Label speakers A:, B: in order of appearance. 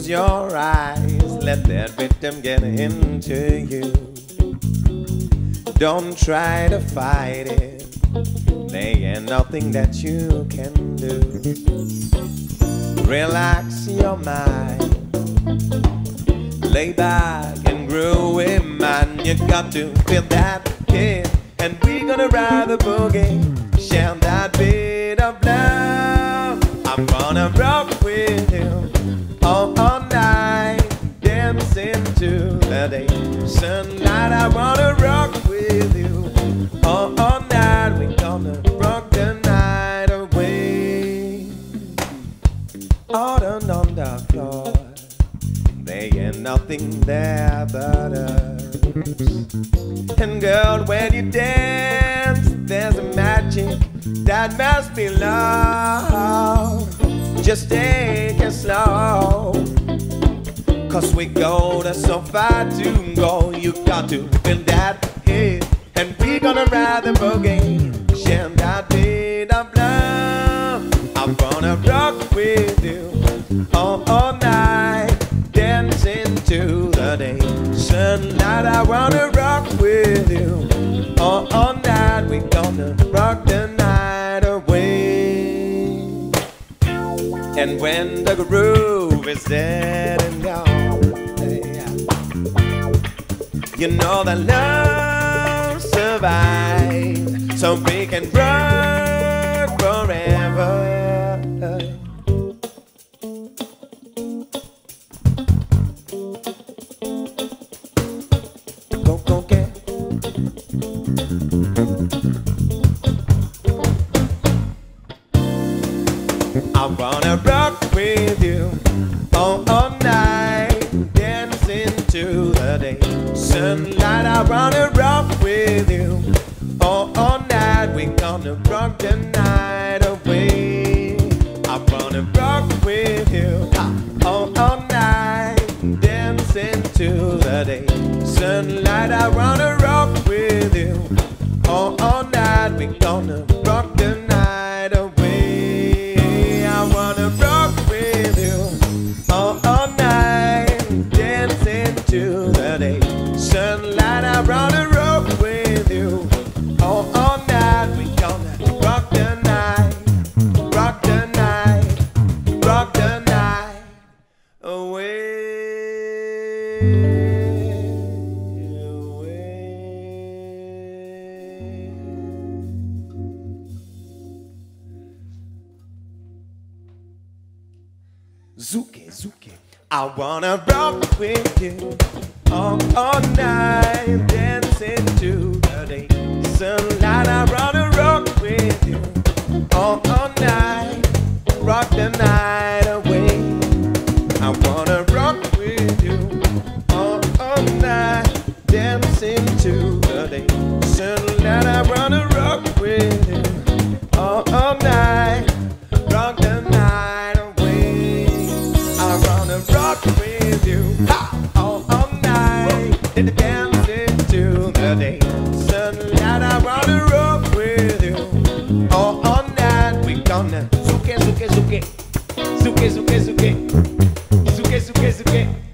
A: close your eyes, let that rhythm get into you. Don't try to fight it, there ain't nothing that you can do. Relax your mind, lay back and groove it, man. You got to feel that hit, and we gonna ride the boogie, share that bit of love. I'm gonna rock with you all night, dancing to the day. Tonight I wanna rock with you all night. We gonna rock the night away. Out on the floor, there ain't nothing there but us. And girl, when you dance, there's a magic that must be love. Just take it slow, 'cause we go, there's so far to go. You got to feel that hit, and we gonna ride the boogie, share that bit of love. I'm gonna rock with you all night, dancing to the day. Tonight I wanna rock with you all night. We gonna rock the night away. And when the groove is dead and gone, you know that love survives, so we can rock forever. Go get. I wanna rock with you all night, dancing to the day. Tonight I wanna rock with you all night. We gonna rock the night away. I wanna rock with you all night, dancing to the day. Tonight I wanna rock with you all night. We gonna rock the night away. I wanna rock with you all night, dancing to the day. Sunlight, I wanna rock with you all night. We gonna rock the night, rock the night, rock the night away. Zuke, Zuke. I wanna rock with you all night, dancing to the day. Sunlight, I wanna rock with you all night, rock the night away. I wanna rock with you all night, dancing to the day. Sunlight, I wanna rock with you all night, rock the night away. I wanna rock with you all night, dancing to the day. Sunlight, I wanna rock with you all night. We gonna zuke, zuke, zuke, zuke, zuke, zuke, zuke, zuke, zuke.